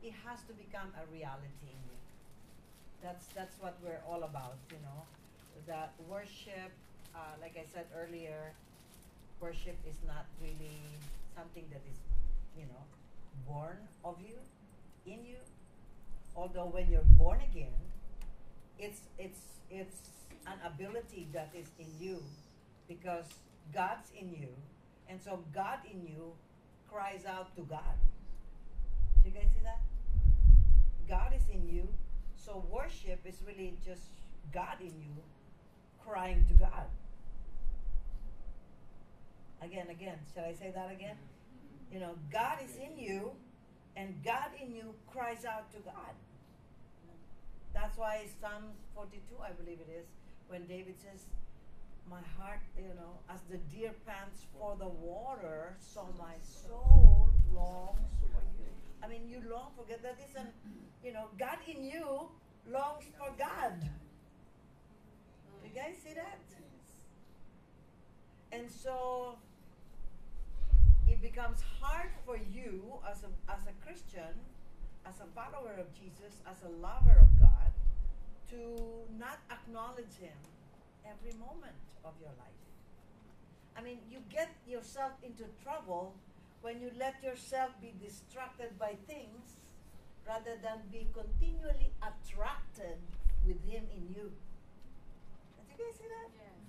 it has to become a reality in you. That's what we're all about, you know. That worship, like I said earlier, worship is not really something that is, you know, born of you, in you. Although when you're born again, it's an ability that is in you, because God's in you, and so God in you cries out to God. Do you guys see that? God is in you, so worship is really just God in you crying to God. Again, shall I say that again? You know, God is in you, and God in you cries out to God. That's why Psalms 42, I believe it is, when David says, my heart, you know, as the deer pants for the water, so my soul longs for you. I mean, you long for God. That isn't, you know, God in you longs for God. Do you guys see that? And so it becomes hard for you as a Christian, as a follower of Jesus, as a lover of God, to not acknowledge Him every moment of your life. I mean, you get yourself into trouble when you let yourself be distracted by things rather than be continually attracted with Him in you. Did you guys see that?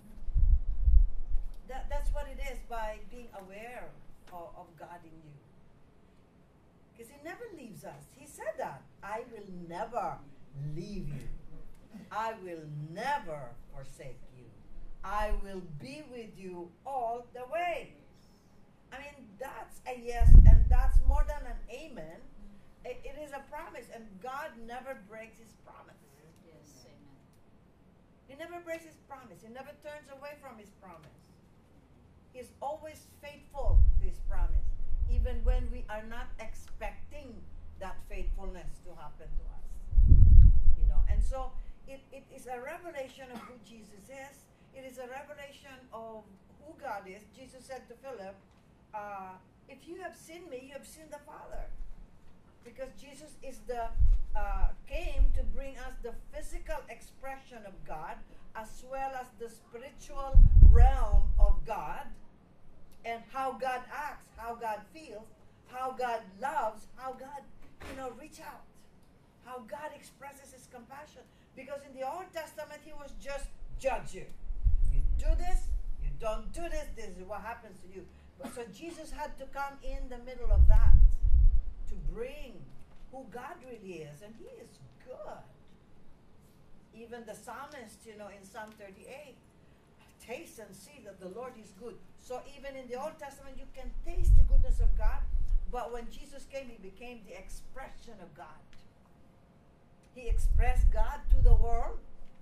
Yes. That's what it is, by being aware of God in you. Because He never leaves us. He said that. I will never leave you. I will never forsake you. I will be with you all the way. I mean, that's a yes, and that's more than an amen. It is a promise, and God never breaks His promise. Yes, amen. He never breaks His promise. He never turns away from His promise. He's always faithful to His promise, even when we are not expecting that faithfulness to happen to us. You know, and so it is a revelation of who Jesus is. It is a revelation of who God is. Jesus said to Philip, if you have seen me, you have seen the Father. Because Jesus is came to bring us the physical expression of God, as well as the spiritual realm of God, and how God acts, how God feels, how God loves, how God, you know, reach out, how God expresses His compassion. Because in the Old Testament, He was just judge you. You do this, you don't do this, this is what happens to you. But so Jesus had to come in the middle of that to bring who God really is, and He is good. Even the psalmist, you know, in Psalm 38, taste and see that the Lord is good. So even in the Old Testament, you can taste the goodness of God, but when Jesus came, He became the expression of God. He expressed God to the world.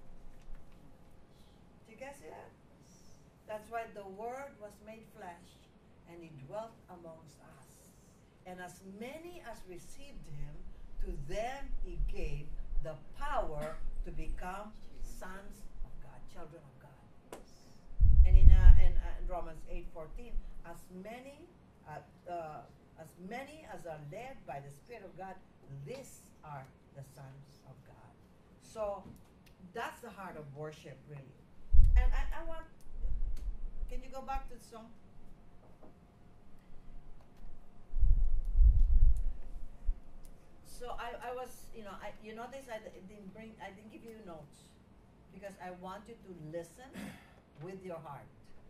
Do you guys see that? That's why the Word was made flesh, and He dwelt amongst us. And as many as received Him, to them He gave the power to become sons of God, children of God. And in Romans 8:14, as many as are led by the Spirit of God, these are the sons of God. So that's the heart of worship, really. And I want, can you go back to the song? So I was, you know, you notice I didn't give you notes, because I want you to listen with your heart.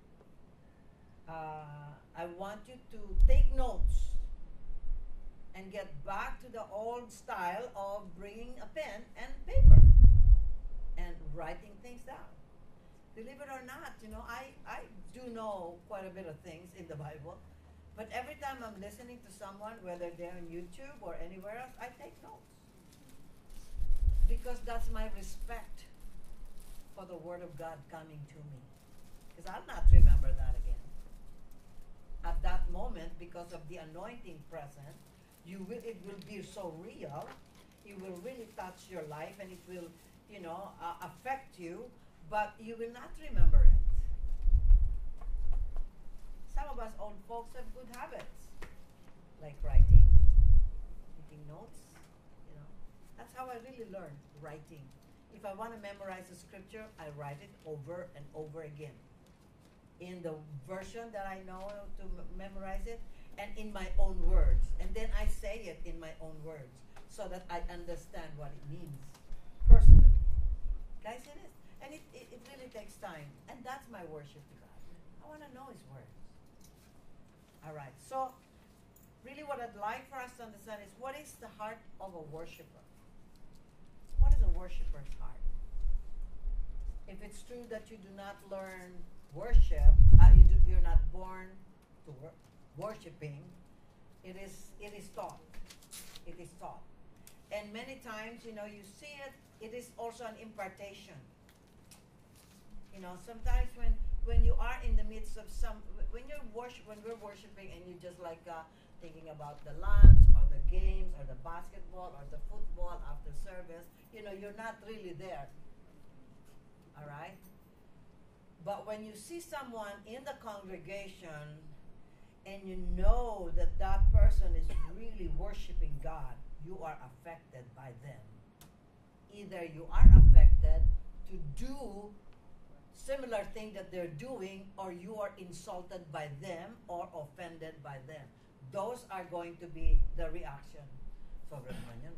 I want you to take notes and get back to the old style of bringing a pen and paper and writing things down. Believe it or not, you know, I do know quite a bit of things in the Bible, but every time I'm listening to someone, whether they're on YouTube or anywhere else, I take notes. Because that's my respect for the Word of God coming to me. Because I'll not remember that again. At that moment, because of the anointing present, it will be so real. It will really touch your life, and it will, you know, affect you, but you will not remember it. Some of us old folks have good habits, like writing, taking notes, That's how I really learned writing. If I want to memorize a scripture, I write it over and over again in the version that I know to memorize it, and in my own words. And then I say it in my own words so that I understand what it means personally. Guys, it is. And it really takes time. And that's my worship to God. I want to know His words. All right. So, really what I'd like for us to understand is, what is the heart of a worshiper? What is a worshiper's heart? If it's true that you do not learn worship, you're not born to worshiping, it is taught. It is taught. And many times, you see it is also an impartation. Sometimes when you are in the midst of when we're worshiping, and you just like thinking about the lunch or the games or the basketball or the football after service, you're not really there. All right? But when you see someone in the congregation and you know that that person is really worshiping God, you are affected by them. Either you are affected to do similar thing that they're doing, or you are insulted by them or offended by them. Those are going to be the reaction. Sobrang naman yan,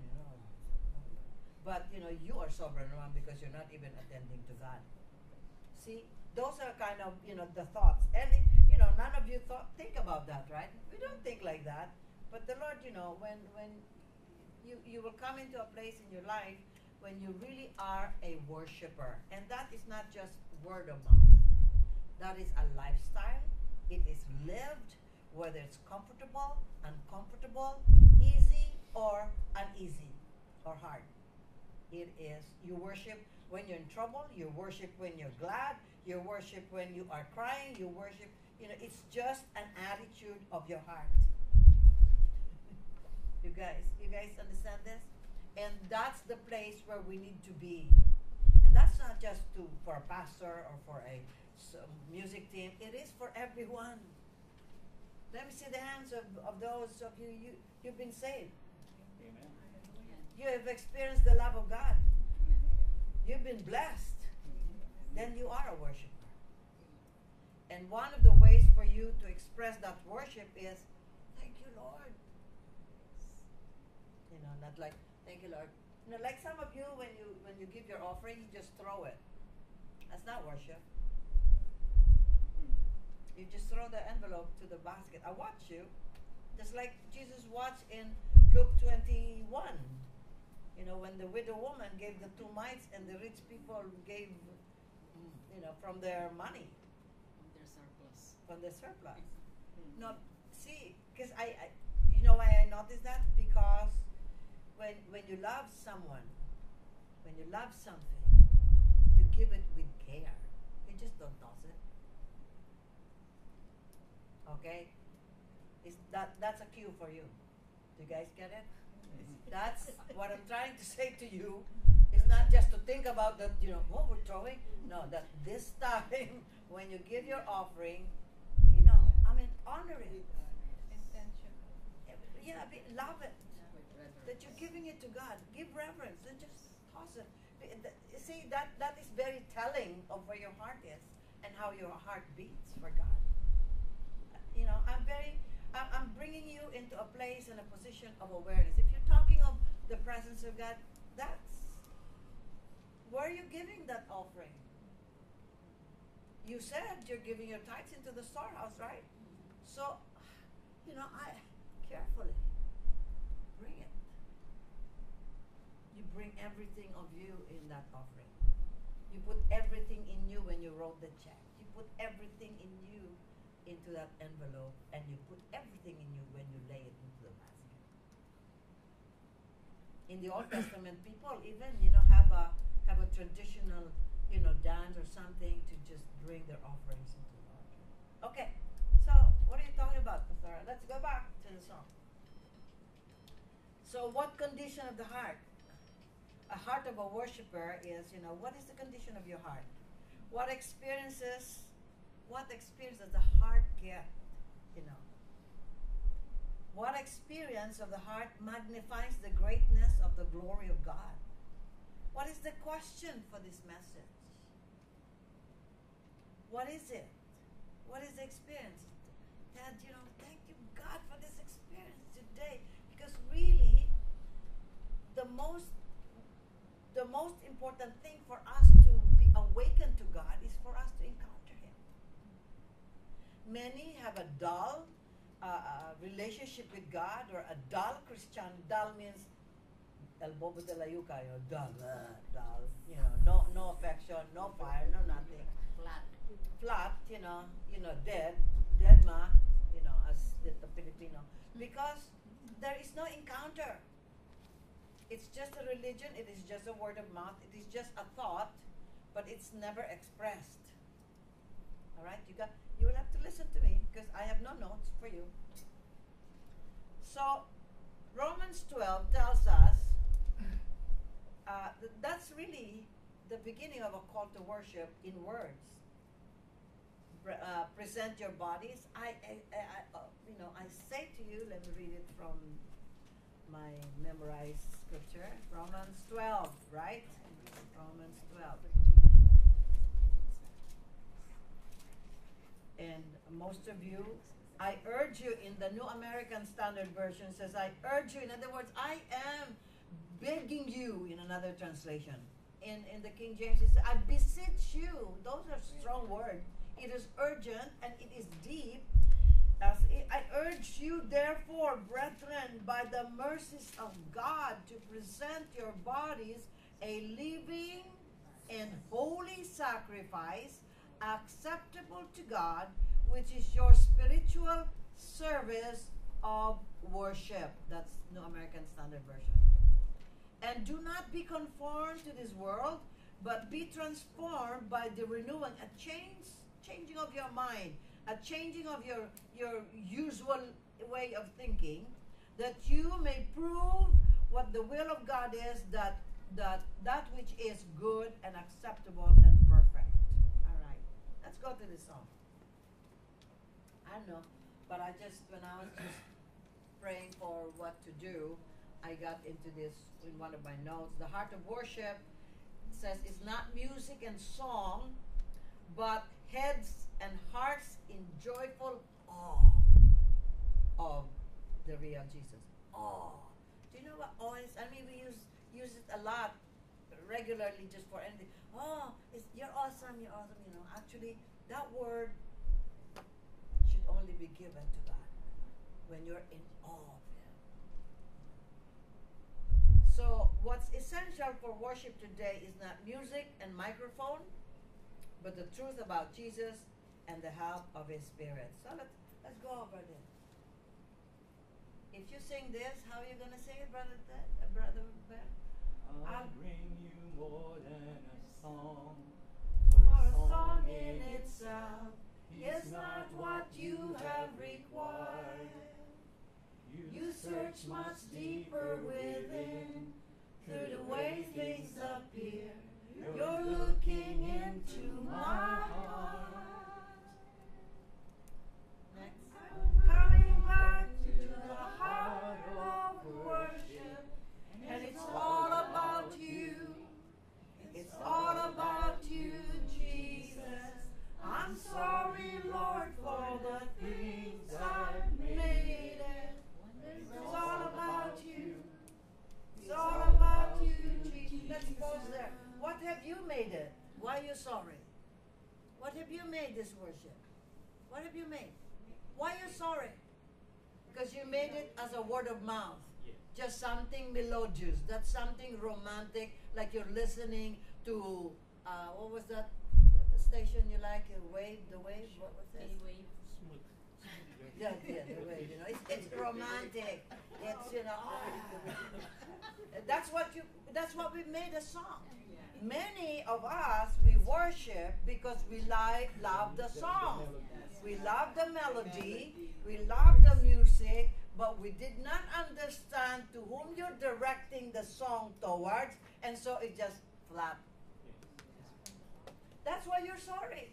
But, you are sobrang naman because you're not even attending to God. See, those are kind of, the thoughts. And, none of you think about that, right? We don't think like that. But the Lord, when you will come into a place in your life when you really are a worshiper. And that is not just word of mouth. That is a lifestyle. It is lived, whether it's comfortable, uncomfortable, easy, or uneasy, or hard. It is, you worship when you're in trouble, you worship when you're glad, you worship when you are crying, you worship, it's just an attitude of your heart. You guys understand this? And that's the place where we need to be. And that's not just for a pastor or for a music team. It is for everyone. Let me see the hands of those of you've been saved. Amen. You have experienced the love of God. You've been blessed. Then you are a worshiper. And one of the ways for you to express that worship is, thank you, Lord. Not like, thank you, Lord. Like some of you, when you give your offering, you just throw it. That's not worship. You just throw the envelope to the basket. I watch you. Just like Jesus watched in Luke 21. When the widow woman gave the 2 mites and the rich people gave, from their money. From their surplus. No, see, because I why I noticed that? Because when you love someone, when you love something, you give it with care. You just don't toss it. Okay? That's a cue for you. Do you guys get it? That's what I'm trying to say to you. It's not just to think about that, what we're throwing. No, that this time, when you give your offering, honor it. Yeah, love it. That you're giving it to God. Give reverence. Don't just toss it. See, that is very telling of where your heart is and how your heart beats for God. I'm bringing you into a place and a position of awareness. If you're talking of the presence of God, that's where you're giving that offering. You said you're giving your tithes into the storehouse, right? So, I carefully bring it. You bring everything of you in that offering. You put everything in you when you wrote the check. You put everything in you into that envelope, and you put everything in you when you lay it into the basket. In the Old Testament, people even have a traditional dance or something to just bring their offerings into the altar. Okay, so what are you talking about, Pastor? Let's go back to the song. So, what condition of the heart? A heart of a worshiper is, what is the condition of your heart? What experiences does the heart get? What experience of the heart magnifies the greatness of the glory of God? the question for this message. What is it? What is the experience? Dad, thank you, God, for this experience today. Because really, the most important thing for us to be awakened to God is for us to encounter Him. Many have a dull relationship with God, or a dull Christian. Dull means el bobo de la yuca, dull, no affection, no fire, no nothing. Flat, dead ma, as the Filipino. Because there is no encounter. It's just a religion, it is just a word of mouth, it is just a thought, but it's never expressed. Alright, you will have to listen to me, because I have no notes for you. So, Romans 12 tells us, that's really the beginning of a call to worship in words. Present your bodies. I say to you, let me read it from my memorized scripture, Romans 12, right? Romans 12. And most of you, I urge you, in the New American Standard Version says, I urge you, in other words, I am begging you, in another translation. In the King James, it says, I beseech you. Those are strong words. It is urgent and it is deep. I urge you, therefore, brethren, by the mercies of God, to present your bodies a living and holy sacrifice, acceptable to God, which is your spiritual service of worship. That's New American Standard Version. And do not be conformed to this world, but be transformed by the renewing, changing of your mind, a changing of your usual way of thinking, that you may prove what the will of God is, that which is good and acceptable and perfect. All right, let's go to the song. I don't know, but when I was just praying for what to do, I got into this in one of my notes. The heart of worship says it's not music and song, but heads and hearts in joyful awe of the real Jesus. Awe. Do you know what awe is? I mean, we use it a lot, regularly, just for anything. Oh, you're awesome, you're awesome. Actually, that word should only be given to God when you're in awe of Him. So, what's essential for worship today is not music and microphone, but the truth about Jesus and the help of His Spirit. So let's go over this. If you sing this, how are you going to sing it, Brother Ben? I'll bring you more than a song. For a song in itself is not what you have required. You search much deeper within, through the way things appear. You're looking into my heart. Next. Coming back to the heart of worship, and it's all about you. It's all about you, Jesus. I'm sorry, Lord, for the things I've made it. It's all about you. It's all about you, Jesus. Let's pause there. What have you made it? Why are you sorry? What have you made this worship? What have you made? Why are you sorry? Because you made it as a word of mouth. Just something melodious. That's something romantic, like you're listening to, what was that station you like? The Wave? What was that? Yeah, the Wave. It's romantic. It's that's what we made a song. Many of us, we worship because we love the song. We love the melody. We love the music, but we did not understand to whom you're directing the song towards, and so it just flat. That's why you're sorry.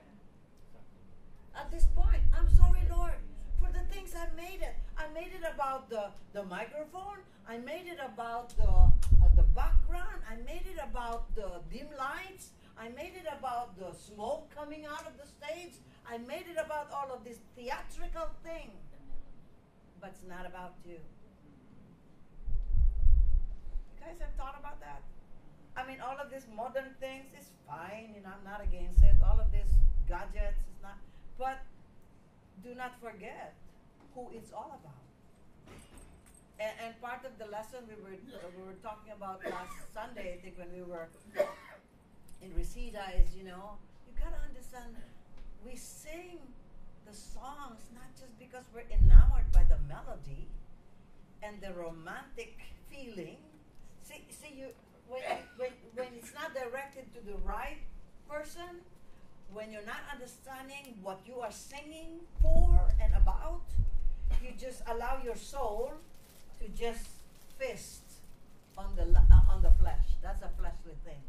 At this point, I'm sorry, Lord, for the things I made it. I made it about the microphone. I made it about the background. I made it about the dim lights. I made it about the smoke coming out of the stage. I made it about all of this theatrical thing. But it's not about you. You guys have thought about that? I mean, all of these modern things is fine, you know, I'm not against it. All of these gadgets is not, but do not forget who it's all about. And part of the lesson we were talking about last Sunday, I think when we were in Reseda, is, you know, you gotta understand, we sing the songs not just because we're enamored by the melody and the romantic feeling. See, you when it's not directed to the right person, when you're not understanding what you are singing for and about, you just allow your soul to just fist on the flesh. That's a fleshly thing.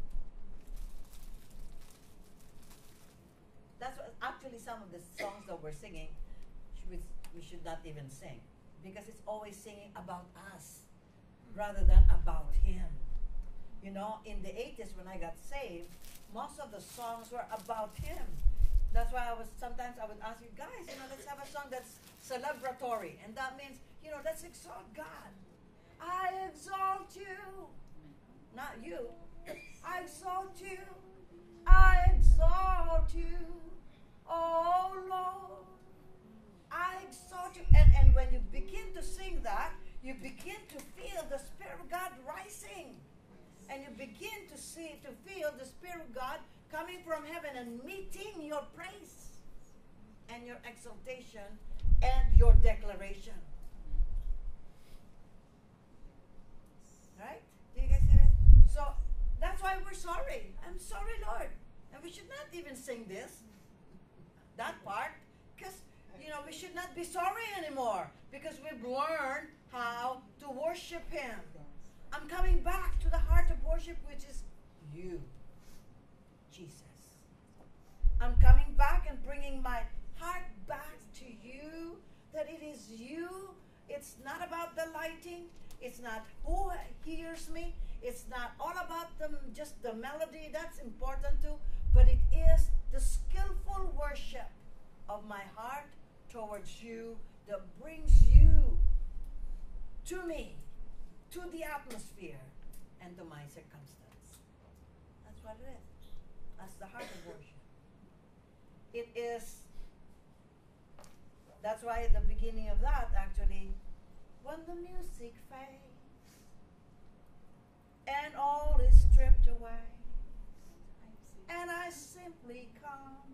That's what, actually some of the songs that we're singing, we should not even sing, because it's always singing about us rather than about Him. You know, in the 80s when I got saved, most of the songs were about Him. That's why sometimes I would ask you guys, you know, let's have a song that's celebratory. And that means, you know, let's exalt God. I exalt you. Not you. I exalt you. I exalt you. Oh Lord. I exalt you. And when you begin to sing that, you begin to feel the Spirit of God rising. And you begin to feel the Spirit of God coming from heaven and meeting your praise and your exaltation and your declaration. Right? Do you guys see this? So that's why we're sorry. I'm sorry, Lord. And we should not even sing this, that part, because, you know, we should not be sorry anymore, because we've learned how to worship Him. I'm coming back to the heart of worship, which is you, Jesus. I'm coming back and bringing my heart back to you, that it is you. It's not about the lighting. It's not who hears me. It's not all about just the melody. That's important too. But it is the skillful worship of my heart towards you that brings you to me, to the atmosphere, and to my circumstance. That's what it is. That's the heart of worship. It is, that's why at the beginning of that, actually, when the music fades and all is stripped away, and I simply come,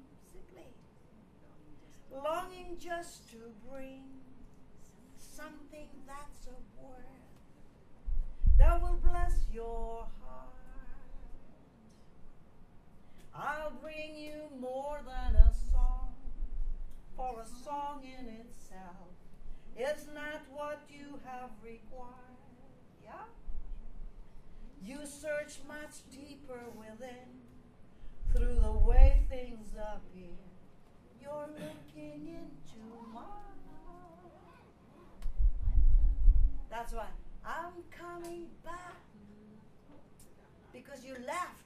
longing just to bring something that's of worth that will bless your heart. I'll bring you more than a song, for a song in itself is not what you have required. Yeah? You search much deeper within, through the way things appear. You're looking into my heart. That's why I'm coming back, because you left.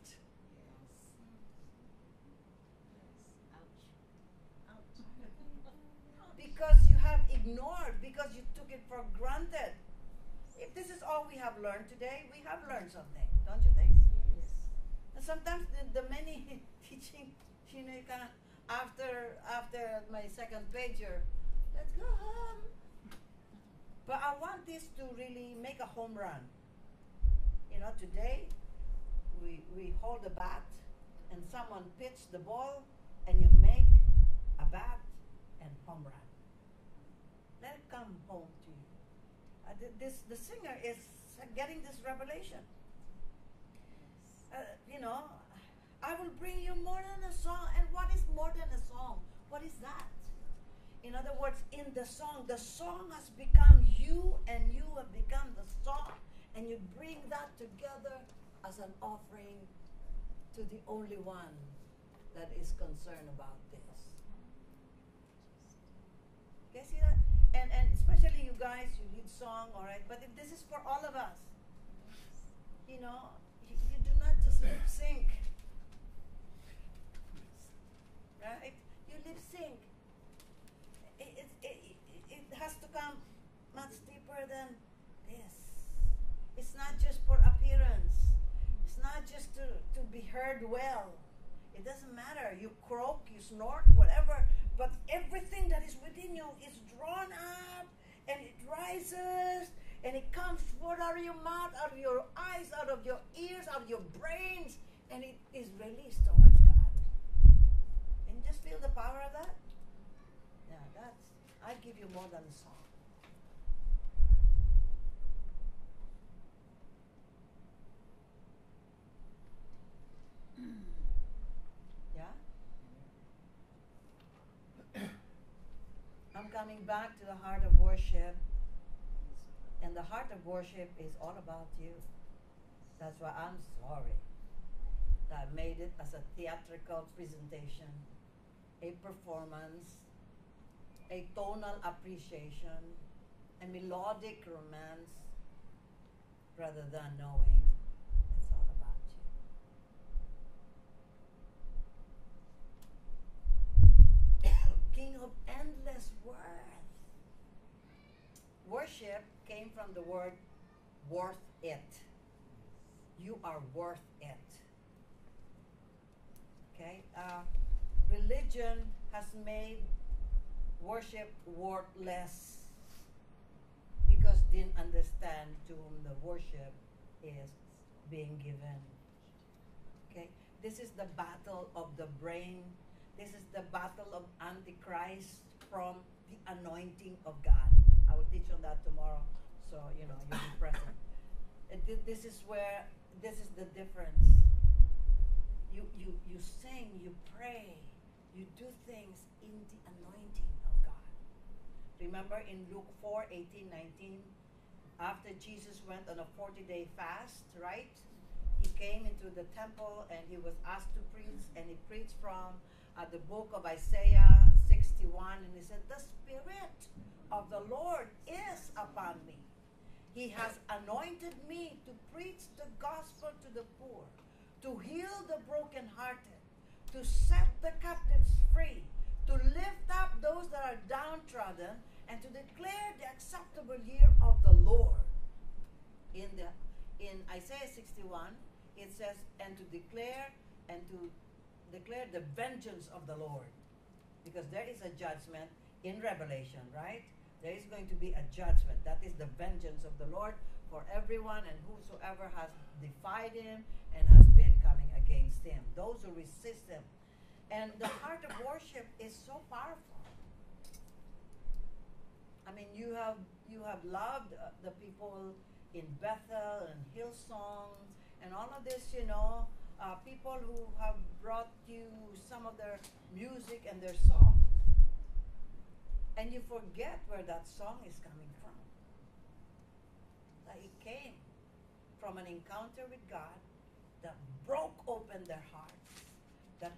Because you have ignored, because you took it for granted. If this is all we have learned today, we have learned something, don't you think? Yes. And sometimes the many teaching, you know, kind of after my second pager, let's go home. But I want this to really make a home run. You know, today we hold a bat and someone pitch the ball and you make a bat and home run. Let it come home to you. The singer is getting this revelation. You know, I will bring you more than a song. And what is more than a song? What is that? In other words, in the song has become you, and you have become the song. And you bring that together as an offering to the only one that is concerned about this. You guys see that? And especially you guys, you lead song, all right? But if this is for all of us, you know, you lip sync. Right? You lip sync. It has to come much deeper than this. It's not just for appearance. It's not just to be heard well. It doesn't matter. You croak, you snort, whatever, but everything that is within you is drawn up and it rises and it comes forth out of your mouth, out of your eyes, out of your ears, out of your brains, and it is released towards God. And you just feel the power of that? Yeah, I give you more than a song. Yeah? I'm coming back to the heart of worship. And the heart of worship is all about you. That's why I'm sorry that I made it as a theatrical presentation, a performance, a tonal appreciation, a melodic romance, rather than knowing it's all about you. King of endless worth. Worship came from the word worth it. You are worth it. Okay? Religion has made worship worthless because didn't understand to whom the worship is being given. Okay? This is the battle of the brain. This is the battle of Antichrist from the anointing of God. I will teach on that tomorrow, so you'll be present. This is the difference. You sing, you pray, you do things in the anointing of God. Remember in Luke 4:18-19, after Jesus went on a 40-day fast, right? He came into the temple and he was asked to preach, and he preached from the book of Isaiah 61, and he said, "The Spirit of the Lord is upon me. He has anointed me to preach the gospel to the poor, to heal the brokenhearted, to set the captives free, to lift up those that are downtrodden, and to declare the acceptable year of the Lord." In Isaiah 61, it says, and to declare the vengeance of the Lord. Because there is a judgment in Revelation, right? There is going to be a judgment. That is the vengeance of the Lord for everyone and whosoever has defied him and has been coming against him. Those who resist him. And the heart of worship is so powerful. I mean, you have loved the people in Bethel and Hillsong and all of this, people who have brought you some of their music and their songs. And you forget where that song is coming from. That it came from an encounter with God that broke open their hearts, that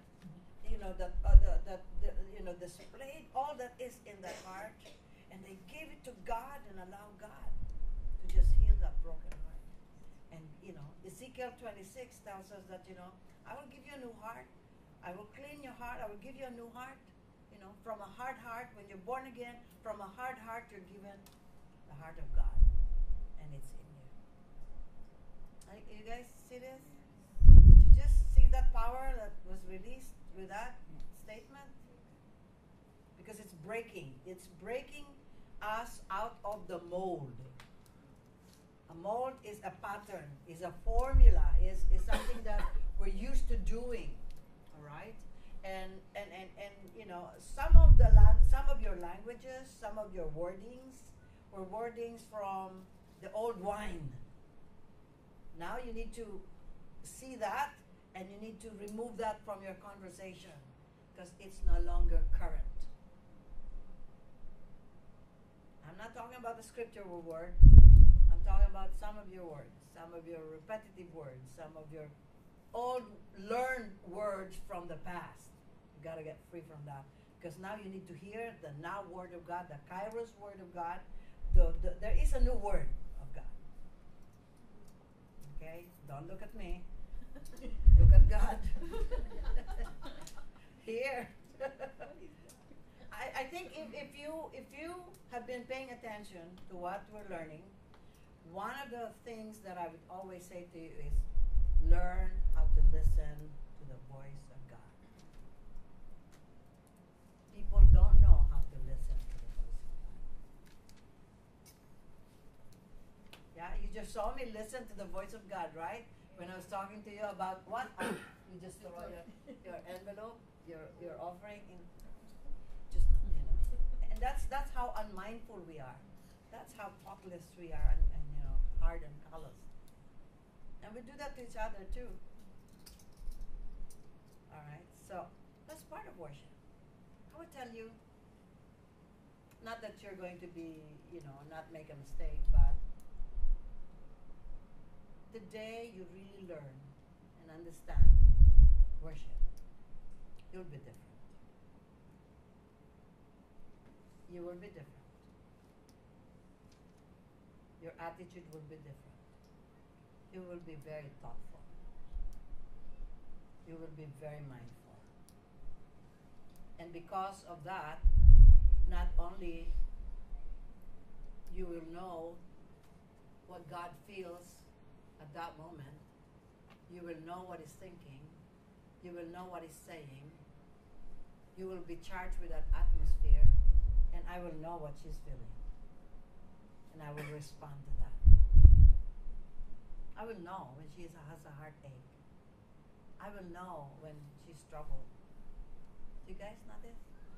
displayed all that is in their heart, and they gave it to God and allowed God to just heal that broken heart. And Ezekiel 26 tells us that I will give you a new heart. I will clean your heart. I will give you a new heart. From a hard heart, when you're born again, from a hard heart, you're given the heart of God. And it's in you. You guys see this? Did you just see that power that was released with that statement? Because it's breaking. It's breaking us out of the mold. A mold is a pattern, is a formula, is something that we're used to doing. All right? And some of your languages, some of your wordings were wordings from the old wine. Now you need to see that, and you need to remove that from your conversation because it's no longer current. I'm not talking about the scriptural word. I'm talking about some of your words, some of your repetitive words, some of your old learned words from the past. You got to get free from that. Because now you need to hear the now word of God, the Kairos word of God. There is a new word of God. Okay? Don't look at me. Look at God. Here. I think if you have been paying attention to what we're learning, one of the things that I would always say to you is learn how to listen to the voice of God. People don't know how to listen to the voice of God. Yeah, you just saw me listen to the voice of God, right? When I was talking to you about what? You just throw your envelope, your offering in, just, you know. And that's how unmindful we are. That's how thoughtless we are, and you know, hard and callous. And we do that to each other too. All right, so that's part of worship. I would tell you, not that you're going to be, you know, not make a mistake, but the day you really learn and understand worship, you'll be different. You will be different. Your attitude will be different. You will be very thoughtful. You will be very mindful. And because of that, not only you will know what God feels at that moment, you will know what He's thinking, you will know what He's saying, you will be charged with that atmosphere, and I will know what she's feeling. And I will respond to that. I will know when she has a heartache. I will know when she's troubled. Do you guys know this?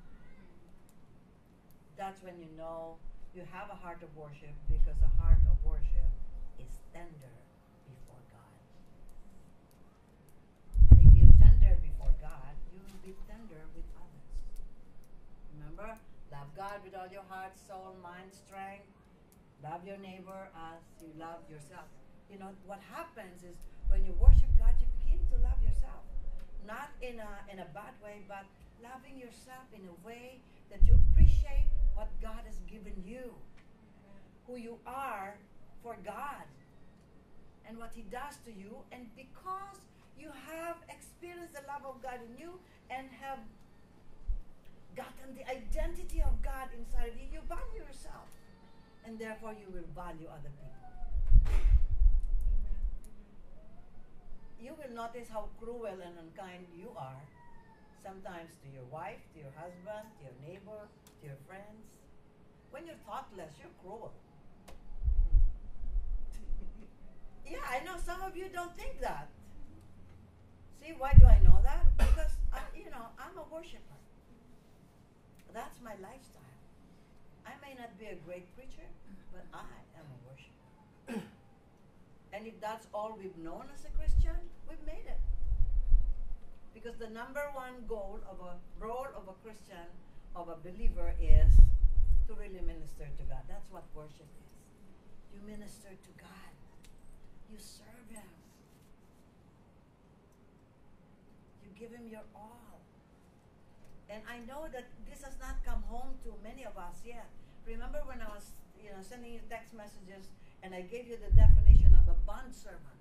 That's when you know you have a heart of worship, because a heart of worship is tender before God. And if you're tender before God, you will be tender with others. Remember, love God with all your heart, soul, mind, strength. Love your neighbor as you love yourself. You know, what happens is when you worship God, you begin to love yourself. Not in a bad way, but loving yourself in a way that you appreciate what God has given you, who you are for God, and what He does to you. And because you have experienced the love of God in you and have gotten the identity of God inside of you, you value yourself. And therefore you will value other people. Amen. You will notice how cruel and unkind you are, sometimes to your wife, to your husband, to your neighbor, to your friends. When you're thoughtless, you're cruel. Yeah, I know some of you don't think that. See, why do I know that? Because, I'm a worshiper. That's my lifestyle. I may not be a great preacher, but I am a worshiper. And if that's all we've known as a Christian, we've made it. Because the number one goal of a role of a Christian, of a believer, is to really minister to God. That's what worship is. You minister to God. You serve Him. You give Him your all. And I know that this has not come home to many of us yet. Remember when I was, sending you text messages and I gave you the definition of a bond servant?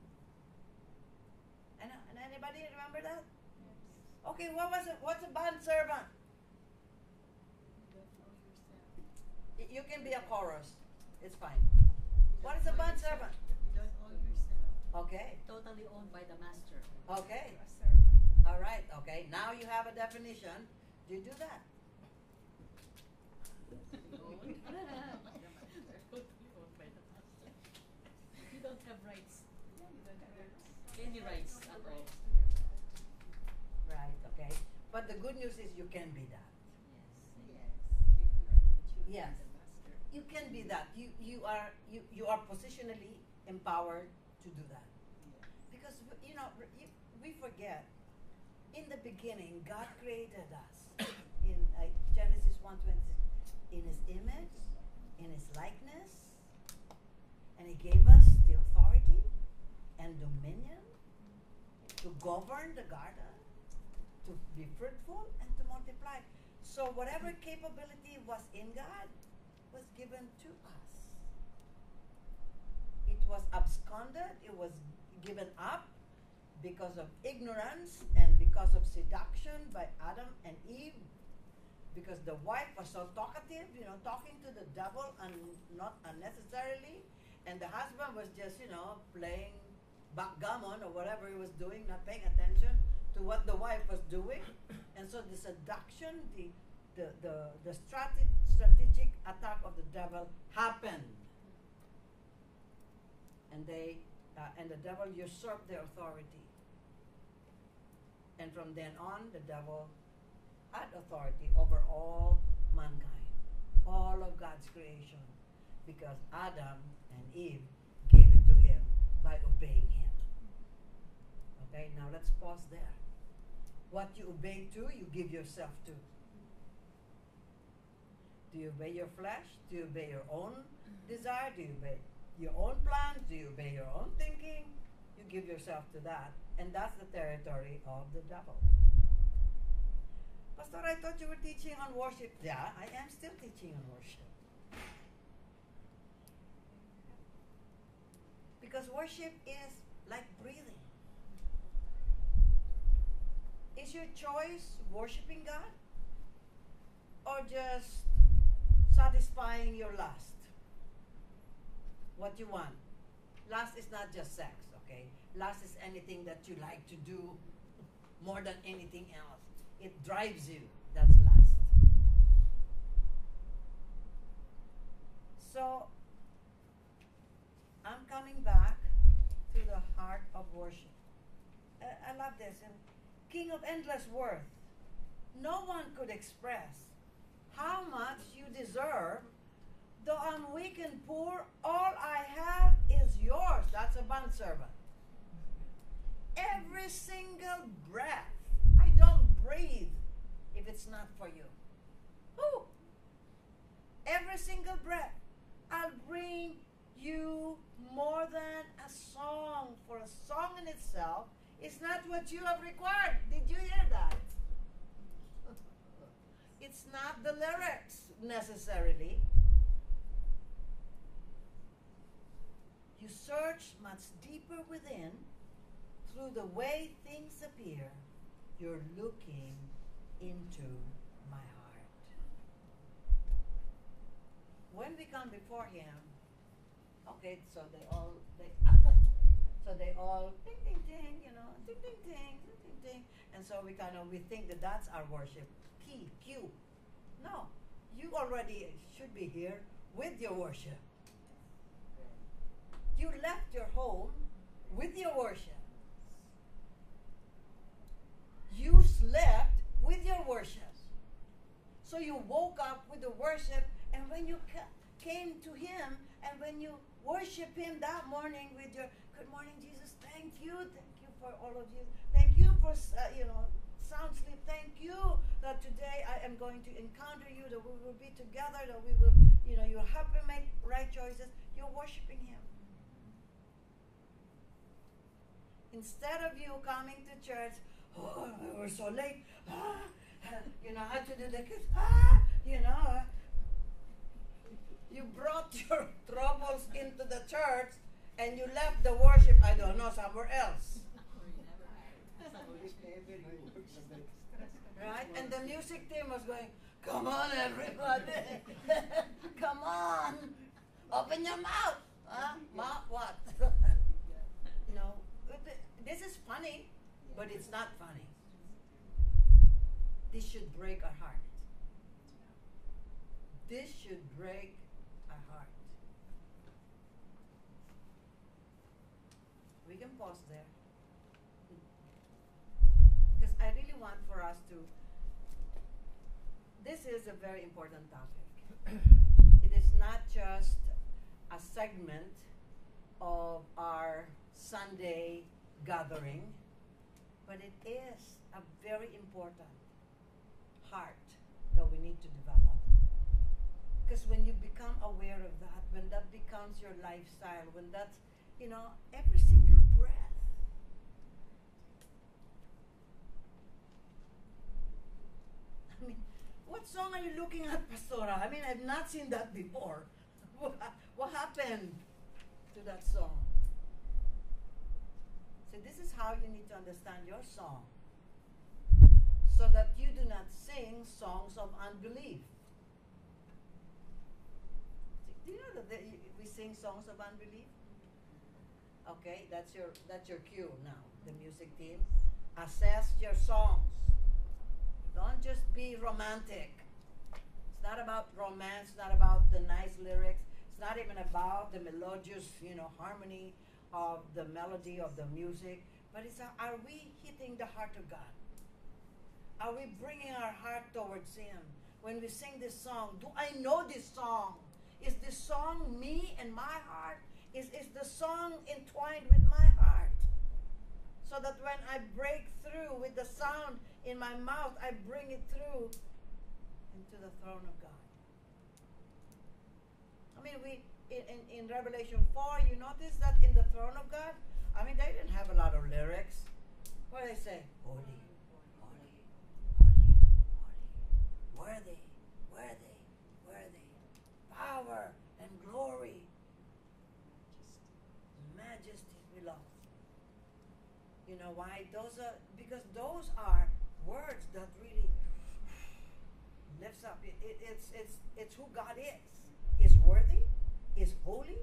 And anybody remember that? Yes. Okay, what was it? What's a bond servant? You don't know yourself. You can be a chorus. It's fine. You What don't is a know bond yourself. servant? You don't own yourself. Okay. Totally owned by the master. Okay. You're a servant. All right. Okay. Now you have a definition. Do you do that? Totally owned by the master. You don't have rights. Yeah, you don't have rights. Any rights No at all. rights to yourself. Right. Okay. But the good news is you can be that. Yes. Yes. The master. You can be that. You are positionally empowered to do that. Because we forget. In the beginning, God created us in Genesis 1:26, in His image, in His likeness, and He gave us the authority and dominion to govern the garden, to be fruitful and to multiply. So whatever capability was in God was given to us. It was absconded, it was given up, because of ignorance and because of seduction by Adam and Eve, because the wife was so talkative, talking to the devil and not unnecessarily, and the husband was just, playing backgammon or whatever he was doing, not paying attention to what the wife was doing. And so the seduction, the strategic attack of the devil happened. And the devil usurped their authority. And from then on, the devil had authority over all mankind, all of God's creation, because Adam and Eve gave it to him by obeying him. Okay, now let's pause there. What you obey to, you give yourself to. Do you obey your flesh? Do you obey your own desire? Do you obey your own plans? Do you obey your own thinking? You give yourself to that. And that's the territory of the devil. Pastor, I thought you were teaching on worship. Yeah, I am still teaching on worship. Because worship is like breathing. Is your choice worshiping God? Or just satisfying your lust? What you want? Lust is not just sex, okay? Lust is anything that you like to do more than anything else. It drives you. That's lust. So, I'm coming back to the heart of worship. I love this. And King of endless worth. No one could express how much you deserve. Though I'm weak and poor, all I have is yours. That's a bondservant. Every single breath. I don't breathe if it's not for you. Woo! Every single breath. I'll bring you more than a song. For a song in itself is not what you have required. Did you hear that? It's not the lyrics necessarily. You search much deeper within. Through the way things appear, you're looking into my heart. When we come before Him, okay, so they all ding ding ding, ding ding ding, ding ding ding, and so we think that that's our worship. Q. No, you already should be here with your worship. You left your home with your worship. You slept with your worship. So you woke up with the worship, and when you came to Him, and when you worship Him that morning with your good morning, Jesus, thank you for all of you. Thank you for sound sleep. Thank you that today I am going to encounter you, that we will be together, that we will, you'll help me make right choices. You're worshiping Him. Instead of you coming to church, oh, we're so late. I had to do the kids. You brought your troubles into the church and you left the worship, I don't know, somewhere else. Right? And the music team was going, come on, everybody. Come on. Open your mouth. Mouth what? This is funny, but it's not funny. This should break our heart. This should break our heart. We can pause there. Because I really want for us to, this is a very important topic. It is not just a segment of our Sunday gathering, but it is a very important heart that we need to develop. Because when you become aware of that, when that becomes your lifestyle, when that's, every single breath. I mean, what song are you looking at, Pastora? I mean, I've not seen that before. What happened to that song? And this is how you need to understand your song, so that you do not sing songs of unbelief. Do you know that we sing songs of unbelief? Okay, that's your cue now, the music team. Assess your songs. Don't just be romantic. It's not about romance, it's not about the nice lyrics. It's not even about the melodious, harmony of the melody of the music. But it's are we hitting the heart of God? Are we bringing our heart towards Him? When we sing this song, do I know this song? Is this song me and my heart? Is the song entwined with my heart? So that when I break through with the sound in my mouth, I bring it through into the throne of God. I mean, in Revelation 4, you notice that in the throne of God, I mean, they didn't have a lot of lyrics. What do they say? Holy, holy, holy, holy, worthy, worthy, worthy, power and glory, majesty belongs. You know why? Because those are words that really lifts up. It's who God is. He's worthy. He's holy.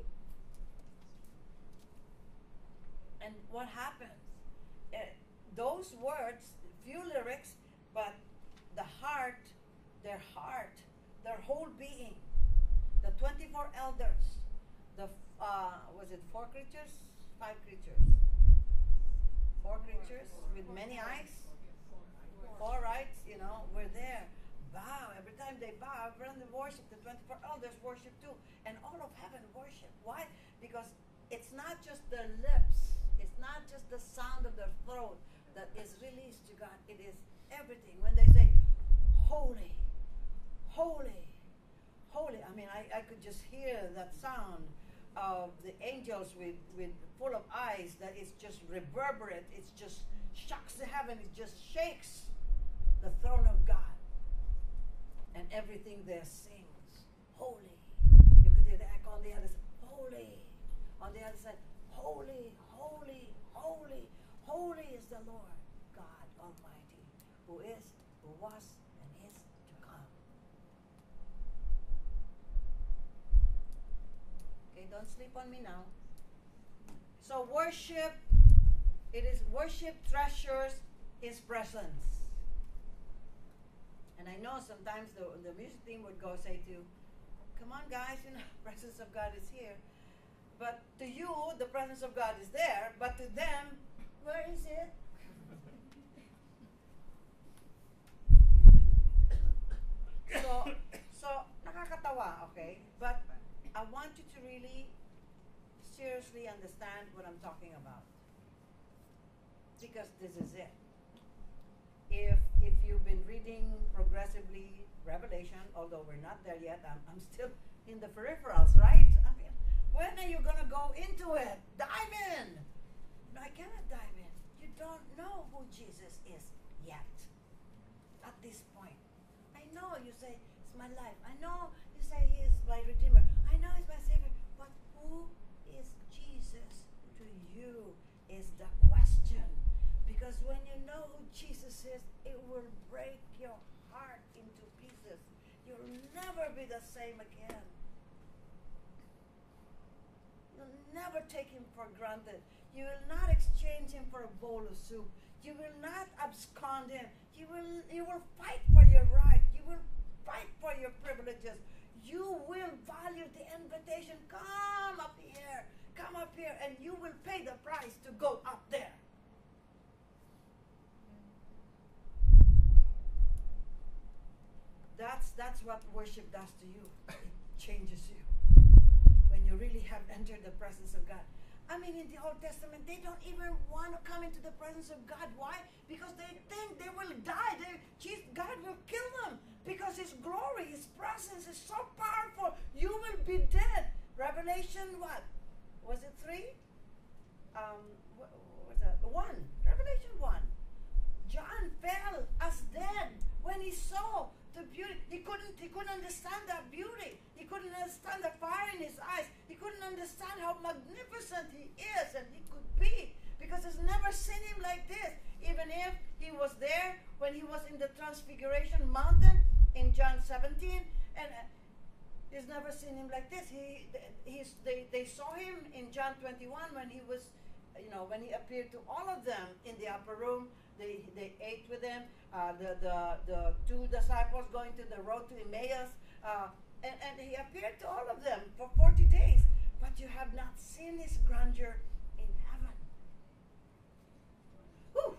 And what happens? Those words, few lyrics, but the heart, their whole being, the 24 elders, was it 4 creatures? 5 creatures? 4 creatures with many eyes? 4, right? We're there. Bow. Every time they bow, everyone worship. The 24 elders worship too. And all of heaven worship. Why? Because it's not just their lips. It's not just the sound of their throat that is released to God. It is everything. When they say, holy, holy, holy. I mean, I could just hear that sound of the angels with full of eyes that is just reverberant. It just shocks the heaven. It just shakes the throne of God. And everything there sings, holy. You could hear the echo on the other side, holy. On the other side, holy, holy, holy, holy is the Lord God Almighty, who is, who was, and is to come. Okay, don't sleep on me now. So worship treasures His presence. And I know sometimes the music team would go say to you, come on guys, the presence of God is here. But to you, the presence of God is there, but to them, where is it? So nakakatawa, okay? But I want you to really seriously understand what I'm talking about. Because this is it. If you've been reading progressively Revelation, although we're not there yet, I'm still in the peripherals, right? I mean, when are you going to go into it? Dive in! No, I cannot dive in. You don't know who Jesus is yet. At this point. I know you say, it's my life. I know you say He is my Redeemer. I know He's my Savior. But who is Jesus to you is the question. Because when you know who Jesus is, it will break your heart into pieces. You'll never be the same again. You'll never take Him for granted. You will not exchange Him for a bowl of soup. You will not abscond Him. You will fight for your right. You will fight for your privileges. You will value the invitation. Come up here, and you will pay the price to go up there. That's what worship does to you. It changes you. When you really have entered the presence of God. I mean, in the Old Testament, they don't even want to come into the presence of God. Why? Because they think they will die. God will kill them. Because His glory, His presence is so powerful. You will be dead. Revelation what? Was it 3? What was that? 1. Revelation 1. John fell as dead when he saw the beauty. He couldn't understand that beauty. He couldn't understand the fire in his eyes. He couldn't understand how magnificent He is and He could be, because He's never there when he was in the Transfiguration Mountain in John 17, and he's never seen him like this. They saw him in John 21 when he was, when he appeared to all of them in the upper room. They ate with him. The two disciples going to the road to Emmaus, and he appeared to all of them for 40 days. But you have not seen his grandeur in heaven. Whew.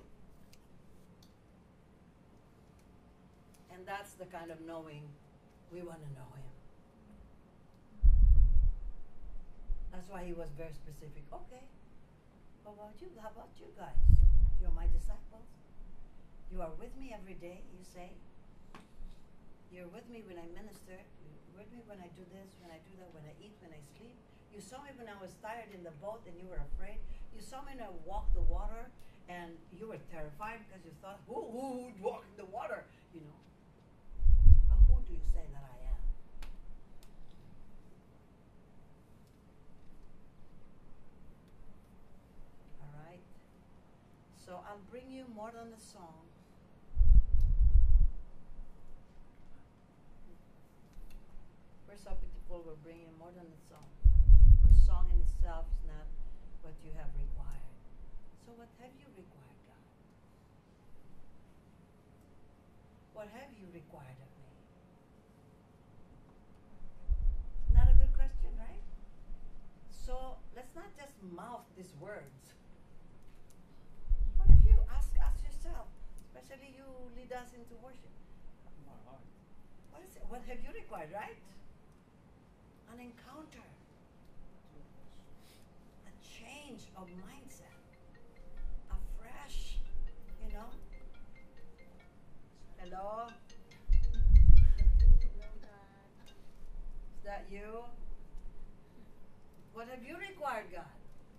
And that's the kind of knowing we want to know him. That's why he was very specific. Okay, how about you? How about you guys? You're my disciples. You are with me every day, you say. You're with me when I minister. You're with me when I do this, when I do that, when I eat, when I sleep. You saw me when I was tired in the boat and you were afraid. You saw me when I walked the water and you were terrified because you thought, who would walk in the water? Who do you say that I am? All right. So I'll bring you more than a song. We're so pitiful, we're bringing more than a song. For song in itself is not what you have required. So what have you required, God? What have you required of me? Not a good question, right? So let's not just mouth these words. What have you? Ask yourself, especially you lead us into worship. My heart. What is it? What have you required, right? An encounter, a change of mindset, a fresh, Hello? Is that you? What have you required, God?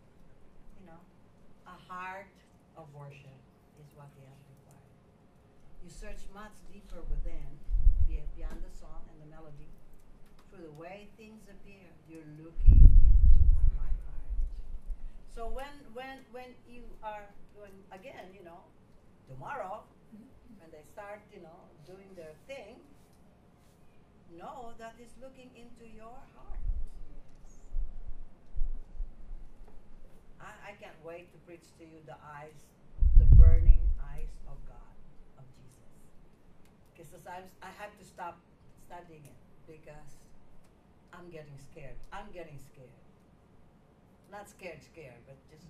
A heart of worship is what He has required. You search much deeper within, beyond the song and the melody. Through the way things appear, you're looking into my heart. So when you are going again, tomorrow, when they start, doing their thing, know that He's looking into your heart. I can't wait to preach to you the burning eyes of God, of Jesus. Because I had to stop studying it because I'm getting scared. Not scared, but just.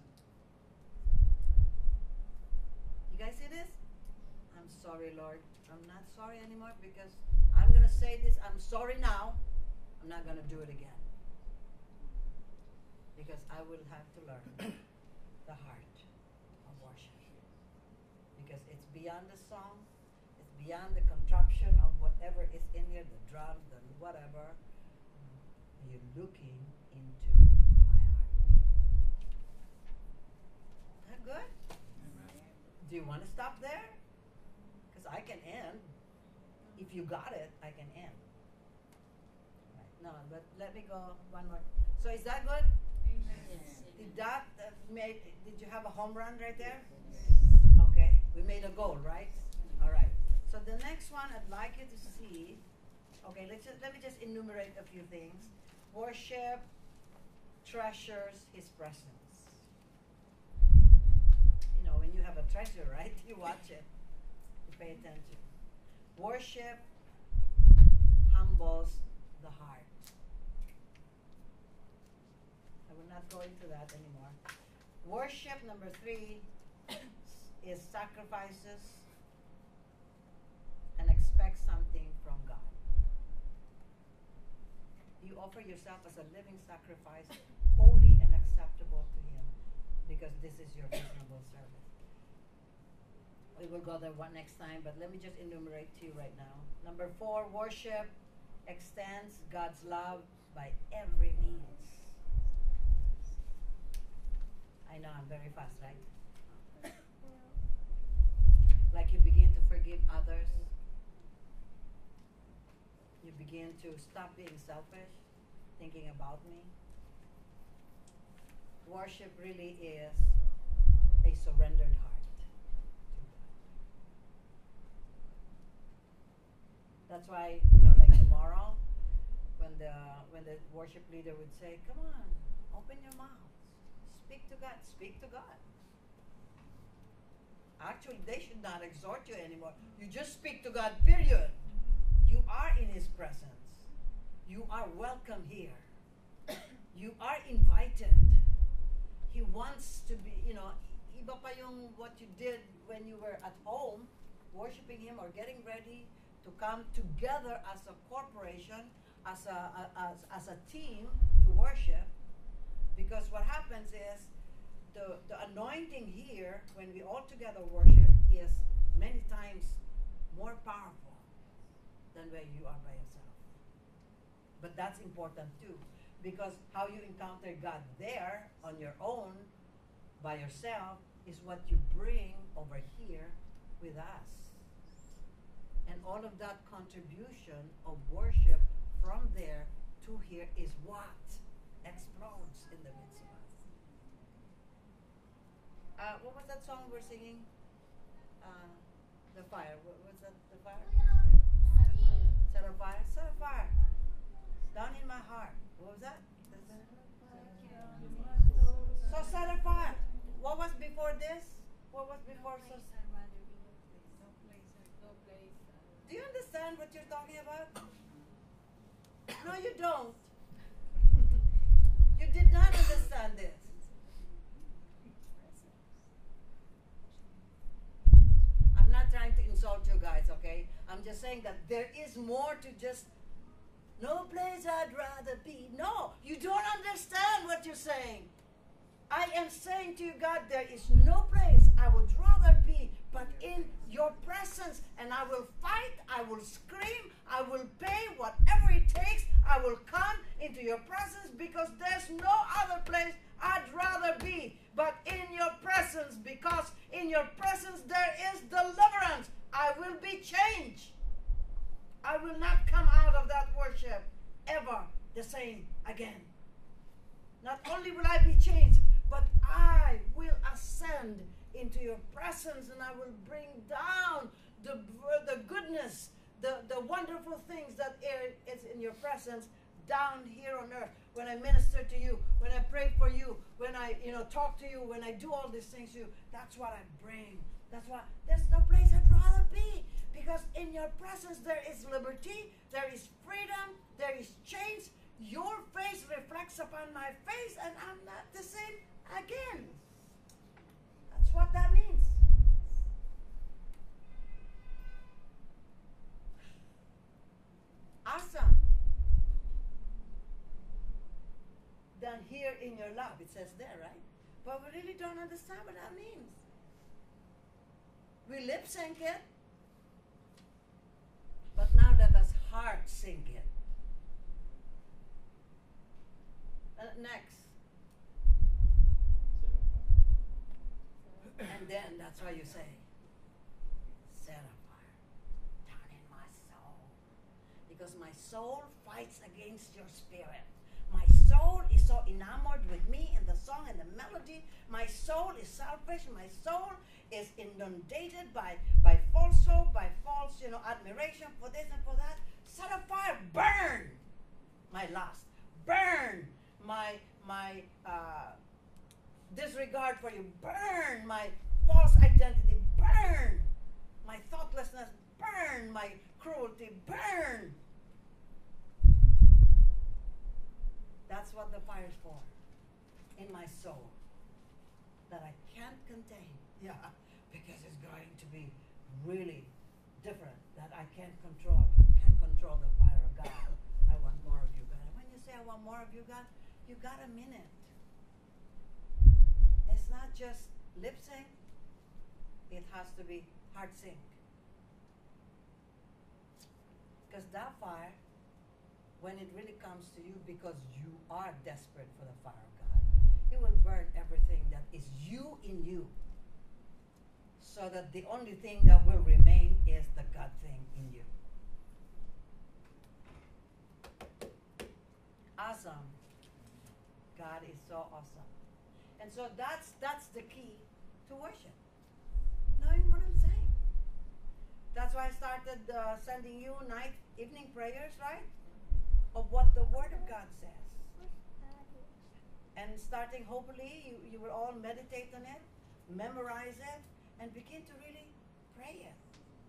You guys see this? I'm sorry, Lord. I'm not sorry anymore because I'm going to say this. I'm sorry now. I'm not going to do it again. Because I will have to learn the heart of worship. Because it's beyond the song. It's beyond the contraption of whatever is in here, the drums, the whatever. You're looking into my heart. Is that good? Amen. Do you want to stop there? Because I can end. If you got it, I can end. Right. No, but let me go one more. So is that good? Yes. Did you have a home run right there? Okay, we made a goal, right? All right. So the next one I'd like you to see. Okay, let me just enumerate a few things. Worship treasures His presence. When you have a treasure, right? You watch it. You pay attention. Worship humbles the heart. I will not go into that anymore. Worship, number 3, is sacrifices and expect something from God. You offer yourself as a living sacrifice, holy and acceptable to Him, because this is your reasonable service. We will go there one next time, but let me just enumerate to you right now. Number 4, worship extends God's love by every means. I know I'm very fast, right? Like you begin to forgive others. You begin to stop being selfish, thinking about me. Worship really is a surrendered heart to God. That's why, like tomorrow, when the worship leader would say, "Come on, open your mouth, speak to God, speak to God." Actually, they should not exhort you anymore. You just speak to God, period. You are in His presence. You are welcome here. You are invited. He wants to be, iba pa yung what you did when you were at home, worshiping Him or getting ready to come together as a corporation, as a team to worship. Because what happens is, the anointing here, when we all together worship, is many times more powerful than when you are by yourself. But that's important too, because how you encounter God there on your own, by yourself, is what you bring over here with us. And all of that contribution of worship from there to here is what explodes in the midst of us. What was that song we're singing? The fire. What was that? The fire? Set a fire. Set a fire. Down in my heart. What was that? So set a fire. What was before this? What was before? So, do you understand what you're talking about? No, you don't. You did not understand this. I'm not trying to insult you guys, okay? I'm just saying that there is more to just, no place I'd rather be. No, you don't understand what you're saying. I am saying to you, God, there is no place I would rather be but in your presence. And I will fight, I will scream, I will pay whatever it takes. I will come into your presence because there's no other place I'd rather be but in your presence, because in your presence there is deliverance. I will be changed. I will not come out of that worship ever the same again. Not only will I be changed, but I will ascend into your presence, and I will bring down the goodness, the wonderful things that is in your presence down here on earth. When I minister to you, when I pray for you, when I talk to you, when I do all these things to you, that's what I bring. That's why there's no place I'd rather be, because in your presence there is liberty, there is freedom, there is change. Your face reflects upon my face, and I'm not the same again. That's what that means. Awesome. Done here in your love, it says there, right? But we really don't understand what that means. We lip sync it, but now let us heart sync it. Next. And then that's why you say, set a fire down in my soul. Because my soul fights against your spirit. My soul is so enamored with me and the song and the melody. My soul is selfish. My soul is inundated by false hope, by false, admiration for this and for that. Set a fire, burn my lust, burn my disregard for you, burn my false identity, burn my thoughtlessness, burn my cruelty, burn. That's what the fire is for in my soul, that I can't contain. Yeah, because it's going to be really different, that I can't control the fire of God. I want more of you, God. And when you say I want more of you, God, you got a minute. It's not just lip sync, it has to be heart sync. Because that fire, when it really comes to you, because you are desperate for the fire of God, it will burn everything that is you in you, so that the only thing that will remain is the God thing in you. Awesome. God is so awesome. And so that's the key to worship. Knowing what I'm saying. That's why I started started sending you evening prayers, right? Of what the Word of God says. And starting, hopefully, you will all meditate on it, memorize it, and begin to really pray it.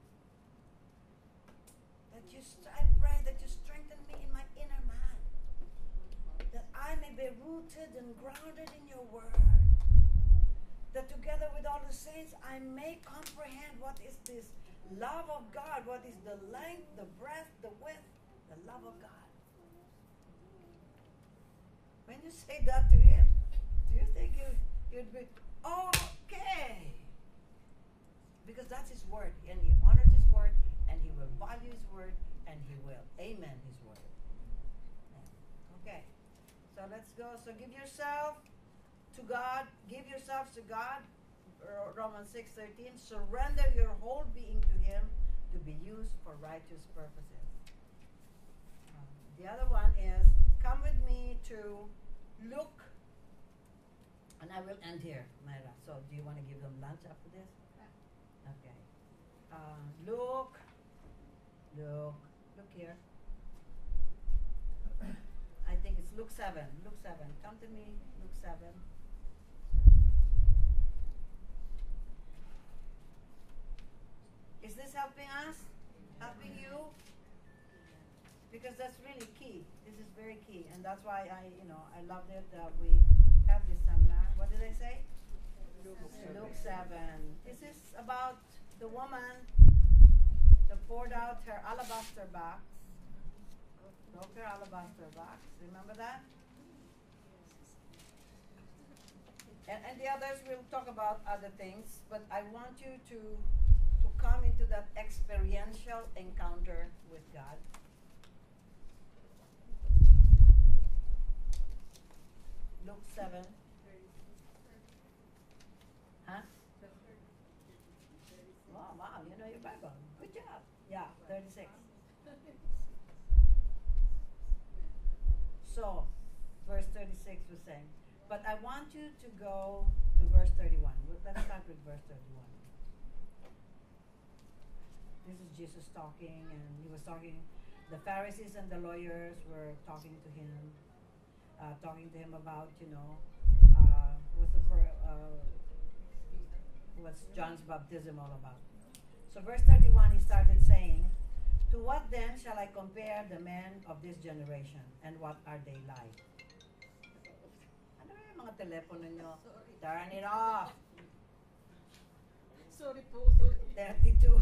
I pray that you strengthen me in my inner man, that I may be rooted and grounded in your Word, that together with all the saints I may comprehend what is this love of God, what is the length, the breadth, the width, the love of God. When you say that to Him, do you think you'd be okay? Because that's His Word, and He honors His Word, and He will value His Word, and He will amen His Word. Okay, so let's go. So give yourself to God. Give yourselves to God. Romans 6:13. Surrender your whole being to Him to be used for righteous purposes. The other one is, come with me to Luke, and I will end here, Myra. So do you want to give them lunch after this? Okay. Luke here. I think it's Luke 7. Luke 7. Come to me, Luke 7. Is this helping us? Helping you? Because that's really key. This is very key, and that's why I loved it that we have this seminar. What did I say? Luke 7. This is about the woman that poured out her alabaster box. Broke her alabaster box. Remember that? And the others will talk about other things, but I want you to come into that experiential encounter with God. Luke 7. Huh? Wow, you know your Bible. Good job. Yeah, 36. So, verse 36 was saying, but I want you to go to verse 31. Let's start with verse 31. This is Jesus talking, and he was talking, the Pharisees and the lawyers were talking to him about, what's John's baptism all about. So verse 31, he started saying, to what then shall I compare the men of this generation, and what are they like? Ano yung mga telepono nyo? Turn it off. Sorry po. 32.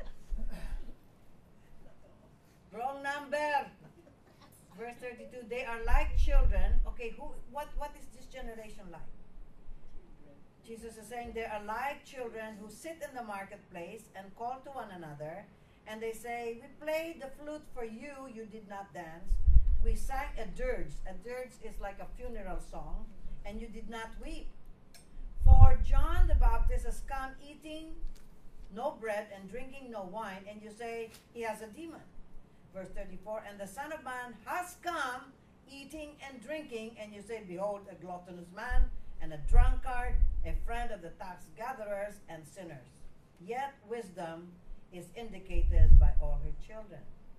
Wrong number. Verse 32, they are like children. Okay, what is this generation like? Jesus is saying they are like children who sit in the marketplace and call to one another, and they say, we played the flute for you, you did not dance. We sang a dirge. A dirge is like a funeral song, and you did not weep. For John the Baptist has come eating no bread and drinking no wine, and you say he has a demon. Verse 34, and the Son of Man has come eating and drinking, and you say, behold, a gluttonous man and a drunkard, a friend of the tax gatherers and sinners. Yet wisdom is indicated by all her children.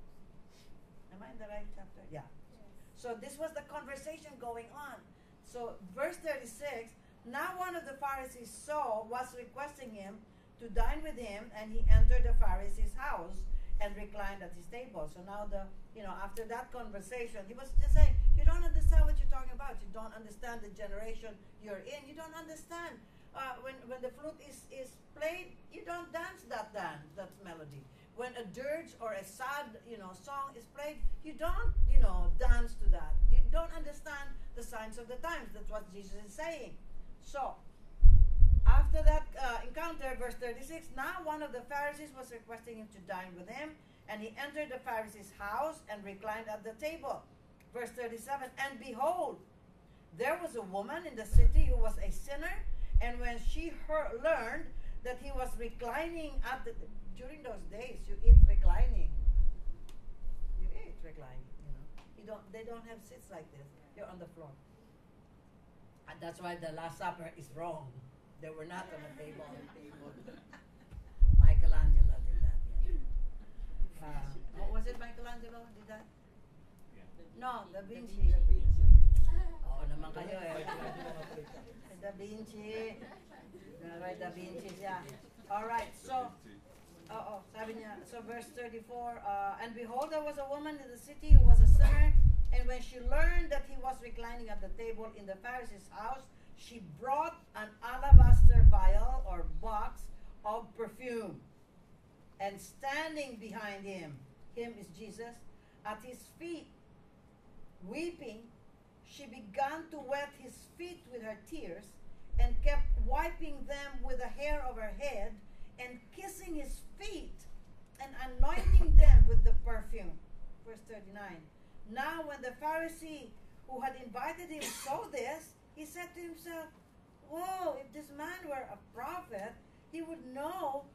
Am I in the right chapter? Yeah. So this was the conversation going on. So verse 36, now one of the Pharisees was requesting him to dine with him, and he entered the Pharisee's house and reclined at his table. So now after that conversation, he was just saying, you don't understand what you're talking about. You don't understand the generation you're in. You don't understand. When the flute is played, you don't dance that melody. When a dirge or a sad, song is played, you don't, dance to that. You don't understand the signs of the times. That's what Jesus is saying. So, after that encounter, verse 36, now one of the Pharisees was requesting him to dine with him, and he entered the Pharisee's house and reclined at the table. Verse 37, and behold, there was a woman in the city who was a sinner, and when she learned that he was reclining during those days, you eat reclining. You eat reclining, They don't have seats like this. You're on the floor. And that's why the Last Supper is wrong. They were not on a table. Michelangelo did that. Yeah. Was it Michelangelo? Did that? Yeah. No, Da Vinci. Da Vinci. Oo naman kayo eh. Michelangelo nga pala siya. Da Vinci. Right, Da Vinci siya. Alright, so, sabi niya, so verse 34, and behold, there was a woman in the city who was a sinner, and when she learned that he was reclining at the table in the Pharisee's house, she brought an alabaster vial or box of perfume, and standing behind him is Jesus, at his feet, weeping, she began to wet his feet with her tears, and kept wiping them with the hair of her head, and kissing his feet, and anointing them with the perfume. Verse 39. Now when the Pharisee who had invited him saw this, he said to himself, whoa, if this man were a prophet, he would know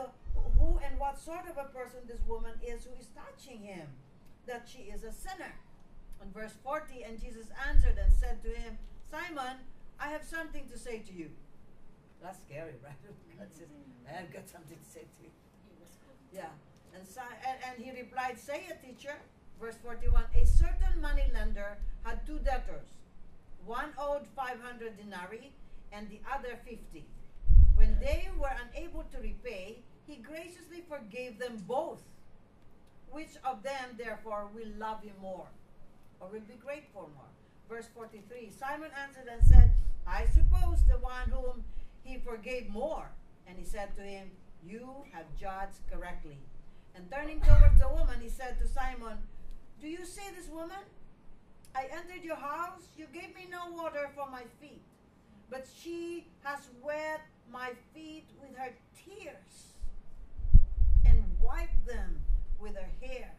who and what sort of a person this woman is who is touching him, that she is a sinner. In verse 40, and Jesus answered and said to him, Simon, I have something to say to you. That's scary, right? God says, I have got something to say to you. Yeah. And he replied, say it, teacher. Verse 41, a certain money lender had two debtors. One owed 500 denarii and the other 50. When they were unable to repay, he graciously forgave them both. Which of them, therefore, will love him more, or will be grateful more? Verse 43, Simon answered and said, I suppose the one whom he forgave more. And he said to him, you have judged correctly. And turning towards the woman, he said to Simon, do you see this woman? I entered your house, you gave me no water for my feet, but she has wet my feet with her tears and wiped them with her hair.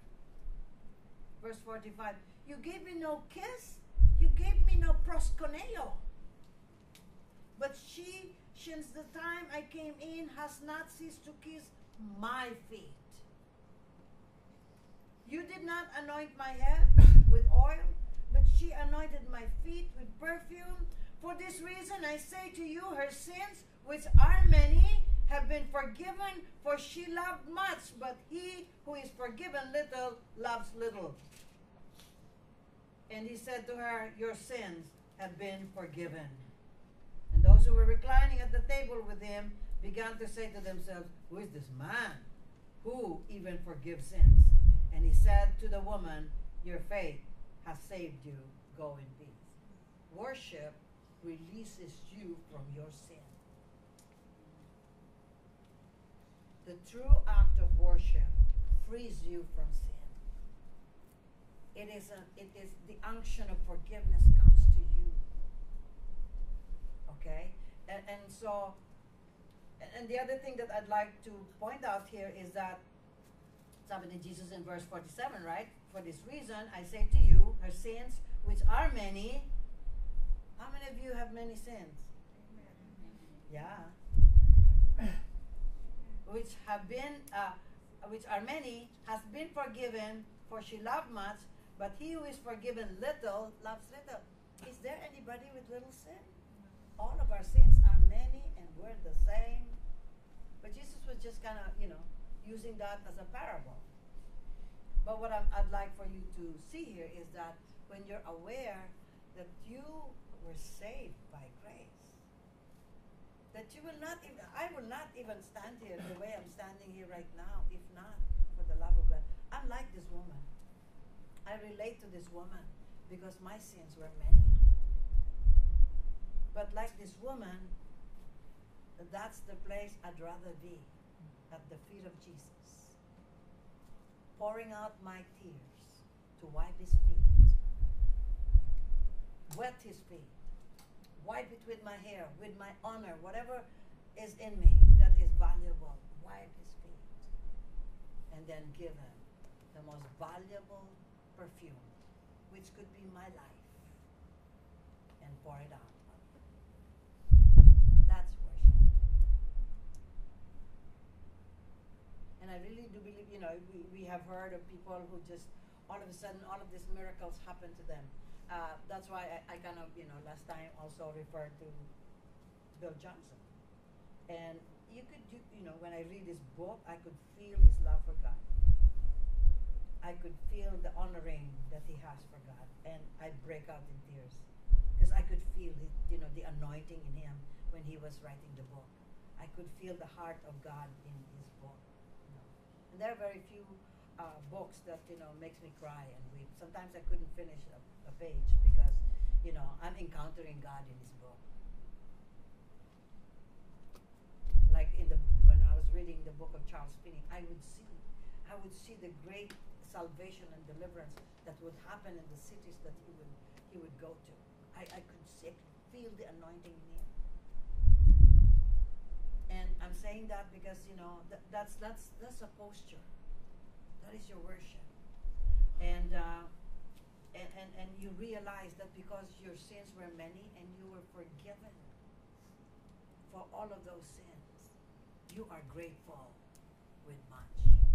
Verse 45, you gave me no kiss, you gave me no proskuneo. But she, since the time I came in, has not ceased to kiss my feet. You did not anoint my head with oil, but she anointed my feet with perfume. For this reason I say to you, her sins, which are many, have been forgiven, for she loved much, but he who is forgiven little loves little. And he said to her, your sins have been forgiven. And those who were reclining at the table with him began to say to themselves, who is this man who even forgives sins? And he said to the woman, your faith has saved you. Go in peace. Worship releases you from your sin. The true act of worship frees you from sin. It is the unction of forgiveness comes to you. Okay? And so, and the other thing that I'd like to point out here is that somebody, Jesus in verse 47, right? For this reason, I say to you, her sins, which are many. How many of you have many sins? Yeah. Which have been, which are many, has been forgiven, for she loved much, but he who is forgiven little loves little. Is there anybody with little sin? All of our sins are many, and we're the same. But Jesus was just kind of, using that as a parable. But what I'd like for you to see here is that when you're aware that you were saved by grace, that you will not even, I will not even stand here the way I'm standing here right now, if not for the love of God. I'm like this woman. I relate to this woman because my sins were many. But like this woman, that's the place I'd rather be, at the feet of Jesus, pouring out my tears to wipe his feet, wet his feet, wipe it with my hair, with my honor, whatever is in me that is valuable, wipe his feet, and then give him the most valuable perfume, which could be my life, and pour it out. That's worship. And I really do believe, we have heard of people who just, all of a sudden, all of these miracles happen to them. That's why I kind of, last time also referred to Bill Johnson. And you could, when I read his book, I could feel his love for God. I could feel the honoring that he has for God, and I'd break out in tears because I could feel the anointing in him when he was writing the book. I could feel the heart of God in his book. And there are very few books that makes me cry and weep. Sometimes I couldn't finish a page because I'm encountering God in his book. Like when I was reading the book of Charles Finney, I would see the great salvation and deliverance that would happen in the cities that he would go to. I could feel the anointing in him. And I'm saying that because that's a posture. That is your worship. And you realize that because your sins were many and you were forgiven for all of those sins, you are grateful with much.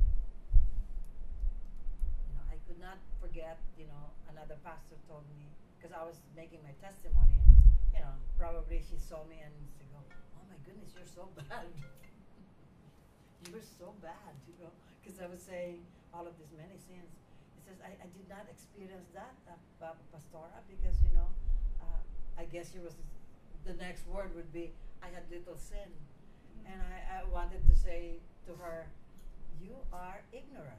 I could not forget, another pastor told me, because I was making my testimony, and, probably she saw me and she go, oh my goodness, you're so bad. You're so bad, because I was saying all of these many sins. He says, I did not experience that, Pastora, because, I guess the next word would be, I had little sin. And I wanted to say to her, you are ignorant.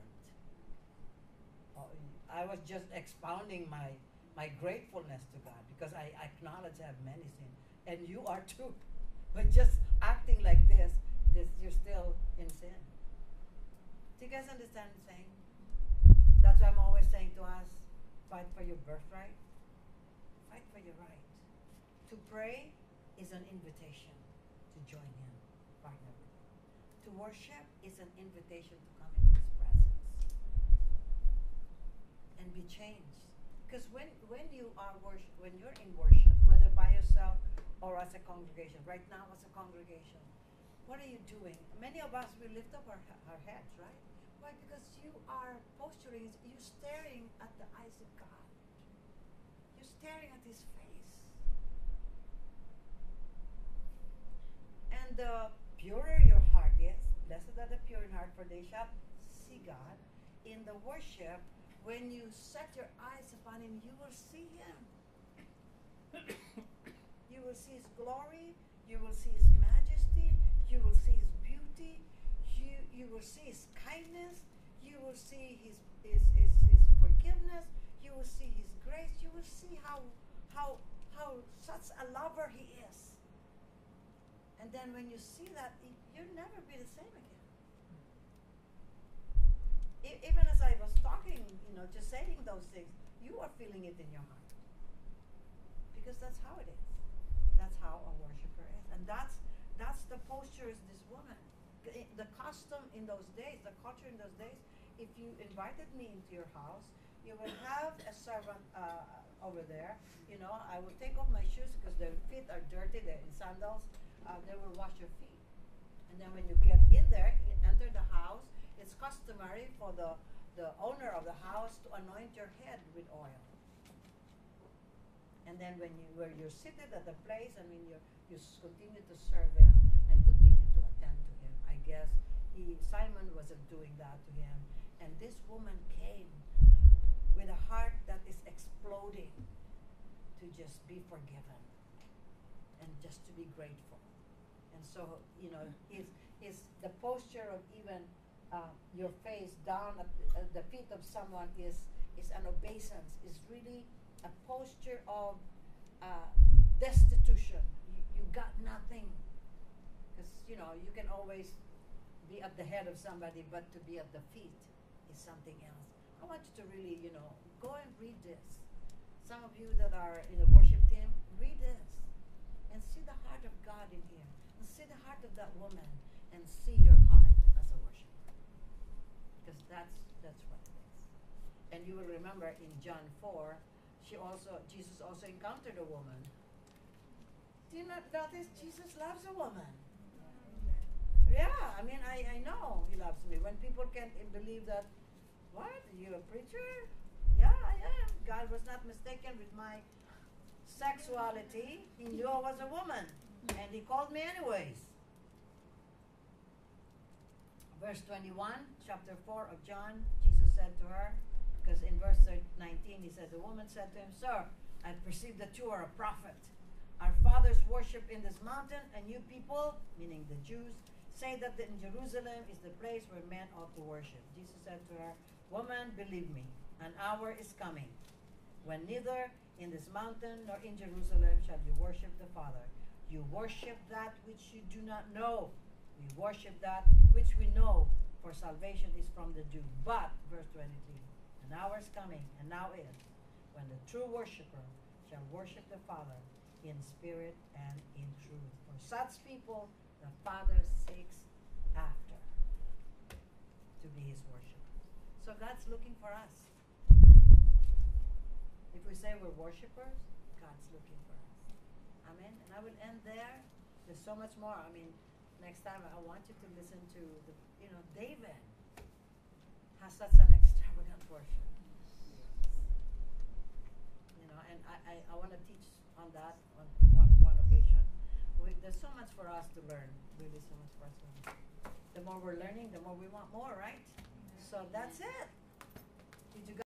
I was just expounding my gratefulness to God because I acknowledge I have many sins. And you are too. But just acting like this, you're still in sin. Do you guys understand what I'm saying? That's why I'm always saying to us, fight for your birthright. Fight for your right. To pray is an invitation to join him, partner with him. To worship is an invitation to come into his presence and be changed. Because when you're in worship, whether by yourself or as a congregation, right now as a congregation, what are you doing? Many of us, we lift up our heads, right? Why? Because you are posturing, you're staring at the eyes of God. You're staring at his face. And the purer your heart is, blessed are the pure in heart, for they shall see God. In the worship, when you set your eyes upon him, you will see him. You will see his glory, you will see his majesty, you will see his beauty, you will see his kindness, you will see his forgiveness, you will see his grace, you will see how such a lover he is. And then when you see that, you'll never be the same again. Even as I was talking, just saying those things, you are feeling it in your heart. Because that's how it is. That's how a worshiper is. And that's the posture is this woman. The custom in those days, the culture in those days, if you invited me into your house, you would have a servant over there. I would take off my shoes because their feet are dirty, they're in sandals. They will wash your feet. And then when you get in there, you enter the house, it's customary for the owner of the house to anoint your head with oil. And then where you're seated at the place, you continue to serve him and continue to attend to him. I guess Simon wasn't doing that to him. And this woman came with a heart that is exploding to just be forgiven and just to be grateful. And so, is the posture of even your face down at the feet of someone is an obeisance, is really a posture of destitution. You got nothing. Because, you can always be at the head of somebody, but to be at the feet is something else. I want you to really, go and read this. Some of you that are in the worship team, read this and see the heart of God in here. And see the heart of that woman and see your heart as a worshiper. Because that's what it is. And you will remember in John 4, Jesus also encountered a woman. Do you not notice Jesus loves a woman? Yeah, I know he loves me. When people can't believe that, what? You a preacher? Yeah, I am. God was not mistaken with my sexuality. He knew I was a woman. And he called me anyways. Verse 21, chapter 4 of John, Jesus said to her, because in verse 19 he says, the woman said to him, Sir, I perceive that you are a prophet. Our fathers worship in this mountain, and you people, meaning the Jews, say that in Jerusalem is the place where men ought to worship. Jesus said to her, Woman, believe me, an hour is coming when neither in this mountain nor in Jerusalem shall you worship the Father. You worship that which you do not know. We worship that which we know, for salvation is from the Jew. But, verse 23, an hour is coming, and now is, when the true worshiper shall worship the Father in spirit and in truth. For such people, the Father seeks after to be his worshippers. So God's looking for us. If we say we're worshipers, God's looking for us. Amen. And I will end there. There's so much more. I mean, next time I want you to listen to the, David has such an extravagant worship. And I want to teach on that on one occasion. There's so much for us to learn. Really, so much for us to learn. The more we're learning, the more we want more, right? So that's it. Did you guys